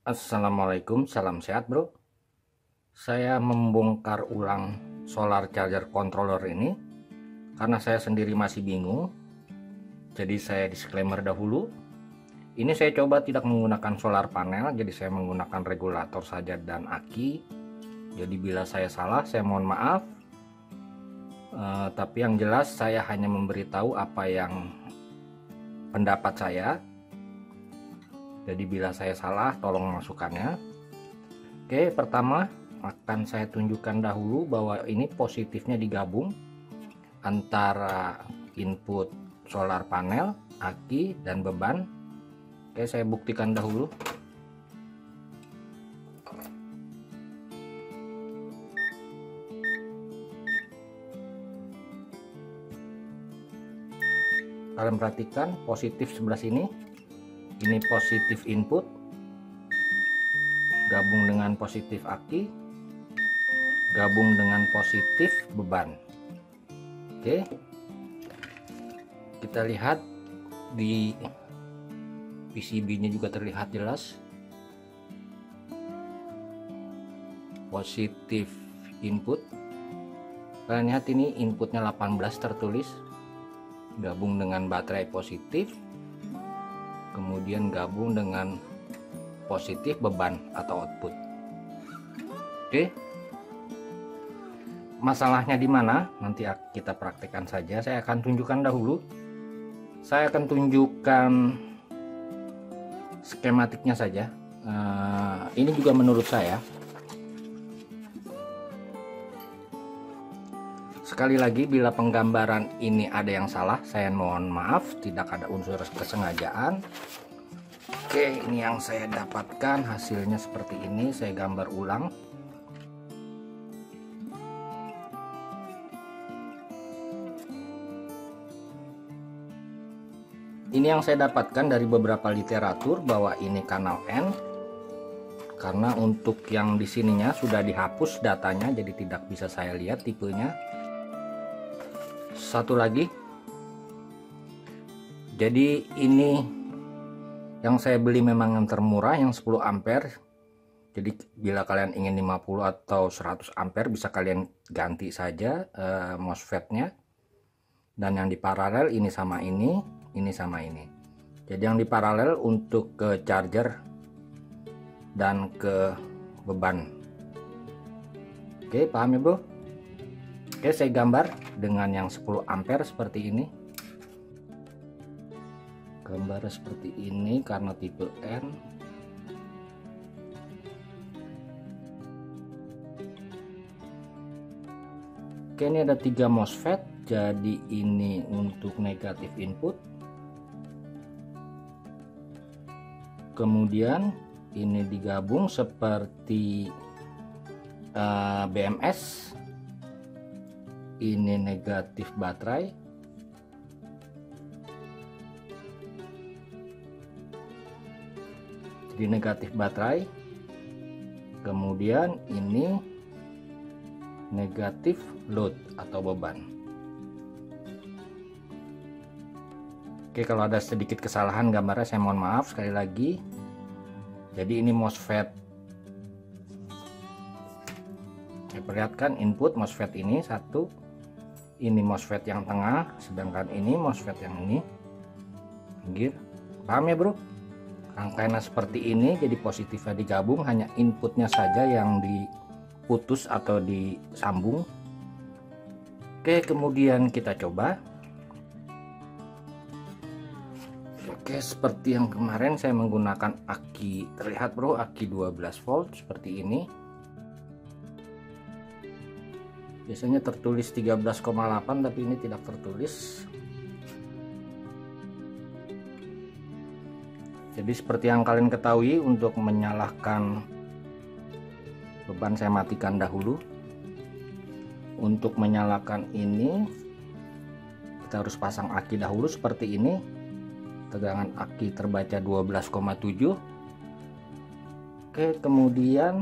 Assalamualaikum, salam sehat bro. Saya membongkar ulang solar charger controller ini karena saya sendiri masih bingung. Jadi saya disclaimer dahulu. Ini saya coba tidak menggunakan solar panel, jadi saya menggunakan regulator saja dan aki. Jadi bila saya salah, saya mohon maaf. Tapi yang jelas saya hanya memberitahu apa yang pendapat saya. Jadi bila saya salah, tolong masukannya. Oke, pertama akan saya tunjukkan dahulu bahwa ini positifnya digabung antara input solar panel, aki, dan beban. Oke, saya buktikan dahulu. Kalian perhatikan positif sebelah sini. Ini positif input gabung dengan positif aki, gabung dengan positif beban. Oke, kita lihat di PCB-nya juga terlihat jelas positif input. Kalian lihat ini inputnya 18 tertulis, gabung dengan baterai positif, kemudian gabung dengan positif beban atau output. Oke, masalahnya di mana? Nanti kita praktekkan saja. Saya akan tunjukkan dahulu. Saya akan tunjukkan skematiknya saja. Ini juga menurut saya. Sekali lagi, bila penggambaran ini ada yang salah, saya mohon maaf. Tidak ada unsur kesengajaan. Oke, ini yang saya dapatkan, hasilnya seperti ini. Saya gambar ulang. Ini yang saya dapatkan dari beberapa literatur bahwa ini kanal N, karena untuk yang di sininya sudah dihapus datanya, jadi tidak bisa saya lihat tipenya. Satu lagi, jadi ini yang saya beli memang yang termurah, yang 10 ampere. Jadi bila kalian ingin 50 atau 100 ampere bisa kalian ganti saja MOSFET-nya. Dan yang di paralel ini sama ini sama ini. Jadi yang di paralel untuk ke charger dan ke beban. Oke, paham ya bro? Oke, saya gambar dengan yang 10 ampere seperti ini. Gambar seperti ini karena tipe N. Oke, ini ada 3 MOSFET. Jadi ini untuk negatif input. Kemudian ini digabung seperti BMS. Ini negatif baterai. Jadi negatif baterai. Kemudian ini negatif load atau beban. Oke, kalau ada sedikit kesalahan gambarnya saya mohon maaf sekali lagi. Jadi ini MOSFET. Saya perlihatkan input MOSFET ini satu. Ini MOSFET yang tengah, sedangkan ini MOSFET yang ini. Pinggir. Paham ya bro? Rangkaiannya seperti ini, jadi positifnya digabung, hanya inputnya saja yang diputus atau disambung. Oke, kemudian kita coba. Oke, seperti yang kemarin saya menggunakan aki, terlihat bro, aki 12 volt seperti ini. Biasanya tertulis 13,8 tapi ini tidak tertulis. Jadi seperti yang kalian ketahui, untuk menyalakan beban saya matikan dahulu. Untuk menyalakan ini kita harus pasang aki dahulu seperti ini. Tegangan aki terbaca 12,7. Oke, kemudian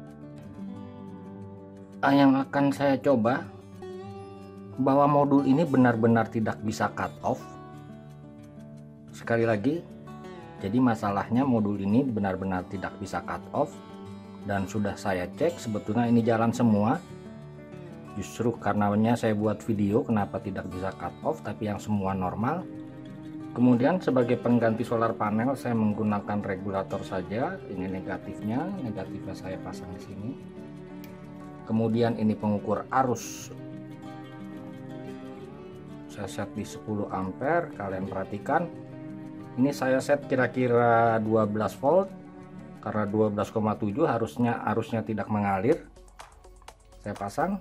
yang akan saya coba bahwa modul ini benar-benar tidak bisa cut off. Sekali lagi, Jadi masalahnya modul ini benar-benar tidak bisa cut off, dan sudah saya cek sebetulnya ini jalan semua. Justru karenanya saya buat video kenapa tidak bisa cut off, tapi yang semua normal. Kemudian sebagai pengganti solar panel saya menggunakan regulator saja. Ini negatifnya saya pasang di sini. Kemudian ini pengukur arus, saya set di 10 ampere. Kalian perhatikan, ini saya set kira-kira 12 volt karena 12,7 harusnya arusnya tidak mengalir. Saya pasang.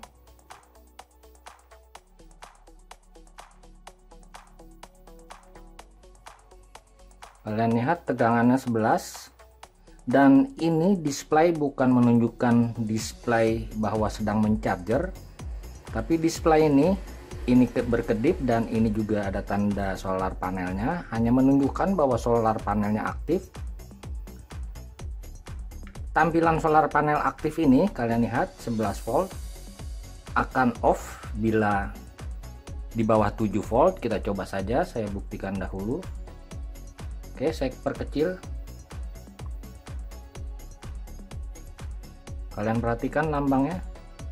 Kalian lihat tegangannya 11, dan ini display bukan menunjukkan display bahwa sedang mencharger, tapi display ini berkedip, dan ini juga ada tanda solar panelnya, hanya menunjukkan bahwa solar panelnya aktif. Tampilan solar panel aktif ini kalian lihat 11 volt, akan off bila di bawah 7 volt. Kita coba saja, saya buktikan dahulu. Oke, saya perkecil. Kalian perhatikan lambangnya,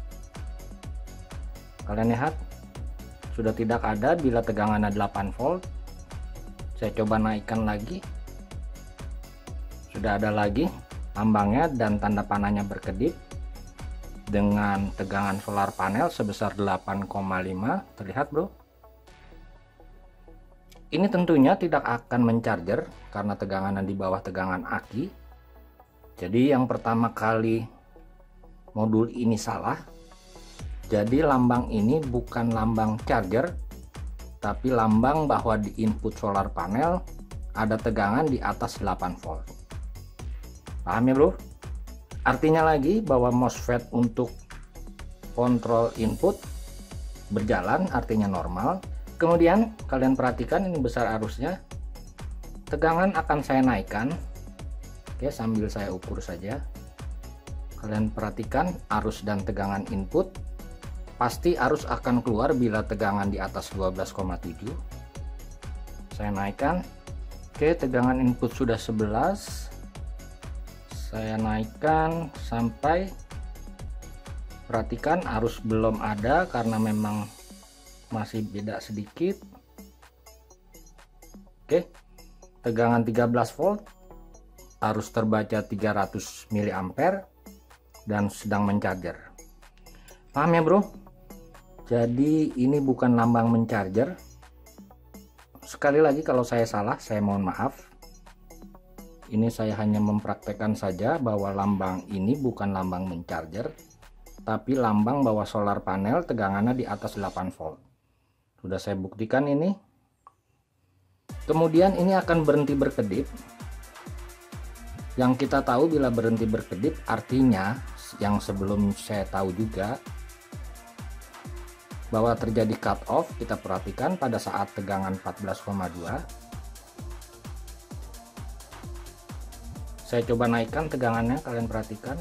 kalian lihat sudah tidak ada bila tegangannya 8 volt. Saya coba naikkan lagi, sudah ada lagi lambangnya dan tanda panahnya berkedip dengan tegangan solar panel sebesar 8,5. Terlihat bro, ini tentunya tidak akan mencharger karena tegangannya di bawah tegangan aki. Jadi yang pertama kali modul ini salah. Jadi lambang ini bukan lambang charger, tapi lambang bahwa di input solar panel ada tegangan di atas 8 volt. Paham ya bro? Artinya lagi bahwa MOSFET untuk kontrol input berjalan, artinya normal. Kemudian kalian perhatikan ini besar arusnya, tegangan akan saya naikkan. Oke, sambil saya ukur saja. Kalian perhatikan arus dan tegangan input. Pasti arus akan keluar bila tegangan di atas 12,7. Saya naikkan. Oke, tegangan input sudah 11. Saya naikkan sampai, perhatikan arus belum ada karena memang masih beda sedikit. Oke, tegangan 13 volt, arus terbaca 300 mA dan sedang mencharger. Paham ya bro? Jadi ini bukan lambang mencharger. Sekali lagi kalau saya salah, saya mohon maaf. Ini saya hanya mempraktekkan saja bahwa lambang ini bukan lambang mencharger, tapi lambang bahwa solar panel tegangannya di atas 8 volt. Sudah saya buktikan ini. Kemudian ini akan berhenti berkedip. Yang kita tahu bila berhenti berkedip artinya, yang sebelum saya tahu juga, bahwa terjadi cut off. Kita perhatikan pada saat tegangan 14,2. Saya coba naikkan tegangannya, kalian perhatikan.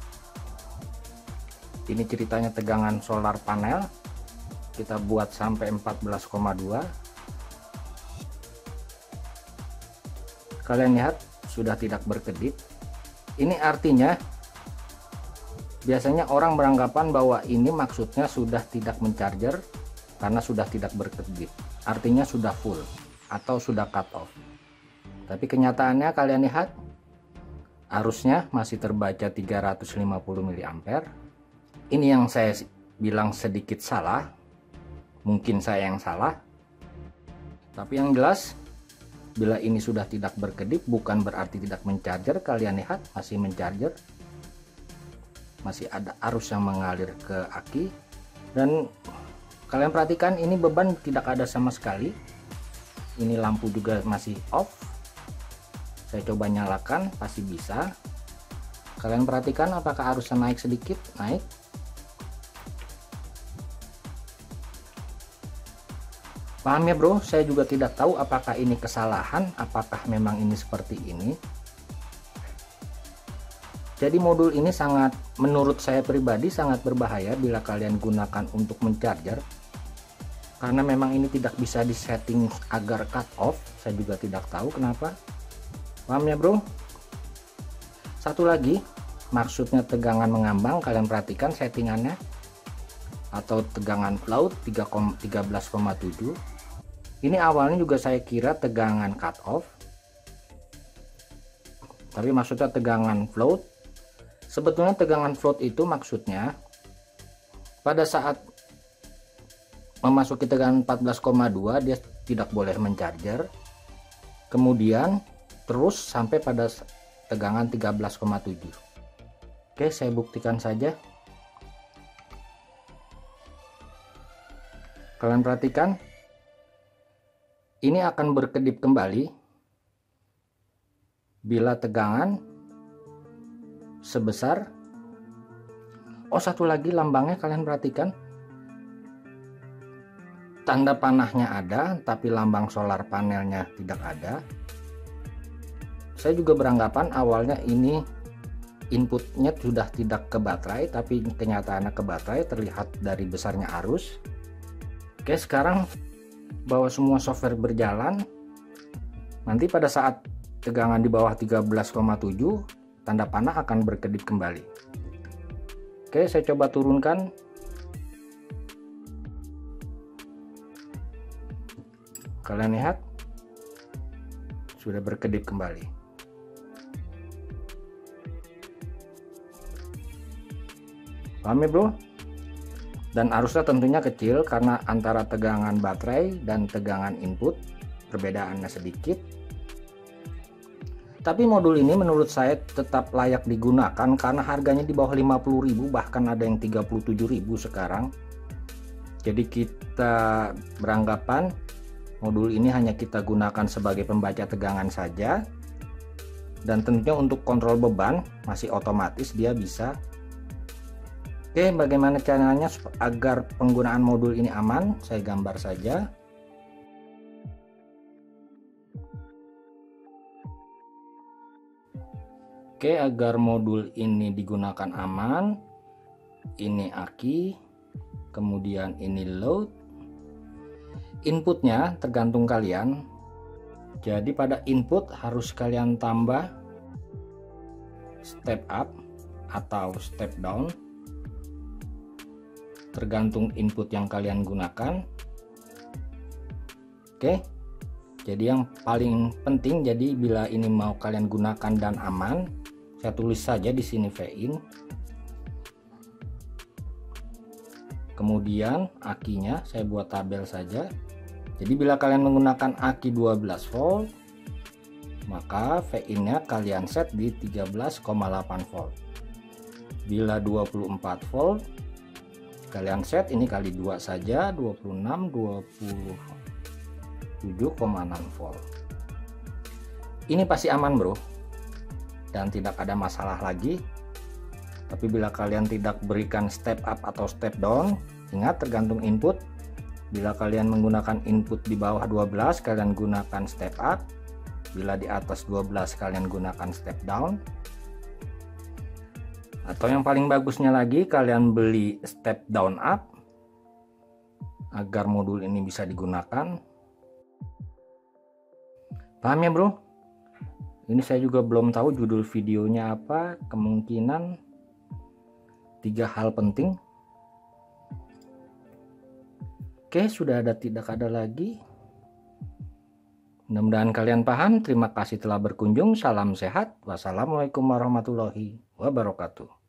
Ini ceritanya tegangan solar panel. Kita buat sampai 14,2. Kalian lihat sudah tidak berkedip. Ini artinya biasanya orang beranggapan bahwa ini maksudnya sudah tidak mencharger karena sudah tidak berkedip. Artinya sudah full atau sudah cut off. Tapi kenyataannya kalian lihat arusnya masih terbaca 350 mA. Ini yang saya bilang sedikit salah. Mungkin saya yang salah. Tapi yang jelas, bila ini sudah tidak berkedip bukan berarti tidak mencharger. Kalian lihat masih mencharger. Masih ada arus yang mengalir ke aki. Dan kalian perhatikan ini beban tidak ada sama sekali. Ini lampu juga masih off. Saya coba nyalakan, pasti bisa. Kalian perhatikan apakah arusnya naik sedikit? Naik. Paham ya bro? Saya juga tidak tahu apakah ini kesalahan, apakah memang ini seperti ini. Jadi modul ini sangat, menurut saya pribadi sangat berbahaya bila kalian gunakan untuk mencharger. Karena memang ini tidak bisa disetting agar cut off. Saya juga tidak tahu kenapa. Paham ya bro? Satu lagi, maksudnya tegangan mengambang, kalian perhatikan settingannya, atau tegangan float 13,7. Ini awalnya juga saya kira tegangan cut off, tapi maksudnya tegangan float. Sebetulnya tegangan float itu maksudnya pada saat memasuki tegangan 14,2 dia tidak boleh mencarger, kemudian terus sampai pada tegangan 13,7. Oke, saya buktikan saja. Kalian perhatikan, ini akan berkedip kembali bila tegangan sebesar, satu lagi lambangnya kalian perhatikan, tanda panahnya ada tapi lambang solar panelnya tidak ada. Saya juga beranggapan awalnya ini inputnya sudah tidak ke baterai, tapi kenyataannya ke baterai, terlihat dari besarnya arus. Oke, sekarang bahwa semua software berjalan, nanti pada saat tegangan di bawah 13,7 tanda panah akan berkedip kembali. Oke, saya coba turunkan. Kalian lihat sudah berkedip kembali. Paham ya bro? Dan arusnya tentunya kecil karena antara tegangan baterai dan tegangan input perbedaannya sedikit. Tapi modul ini menurut saya tetap layak digunakan karena harganya di bawah 50.000, bahkan ada yang 37.000 sekarang. Jadi kita beranggapan modul ini hanya kita gunakan sebagai pembaca tegangan saja, dan tentunya untuk kontrol beban masih otomatis dia bisa. Oke, bagaimana caranya agar penggunaan modul ini aman? Saya gambar saja. Oke, agar modul ini digunakan aman, ini aki, kemudian ini load. Inputnya tergantung kalian. Jadi pada input harus kalian tambah step up atau step down, tergantung input yang kalian gunakan. Oke, jadi yang paling penting, jadi bila ini mau kalian gunakan dan aman, saya tulis saja di sini Vin. Kemudian akinya saya buat tabel saja. Jadi bila kalian menggunakan aki 12 volt, maka Vin-nya kalian set di 13,8 volt. Bila 24 volt, kalian set ini kali 2 saja, 26, 27,6 volt. Ini pasti aman bro, dan tidak ada masalah lagi. Tapi bila kalian tidak berikan step up atau step down, ingat tergantung input. Bila kalian menggunakan input di bawah 12, kalian gunakan step up. Bila di atas 12, kalian gunakan step down. Atau yang paling bagusnya lagi, kalian beli step down up agar modul ini bisa digunakan. Paham ya bro? Ini saya juga belum tahu judul videonya apa. Kemungkinan 3 hal penting. Oke, sudah tidak ada lagi. Mudah-mudahan kalian paham. Terima kasih telah berkunjung. Salam sehat. Wassalamualaikum warahmatullahi wabarakatuh.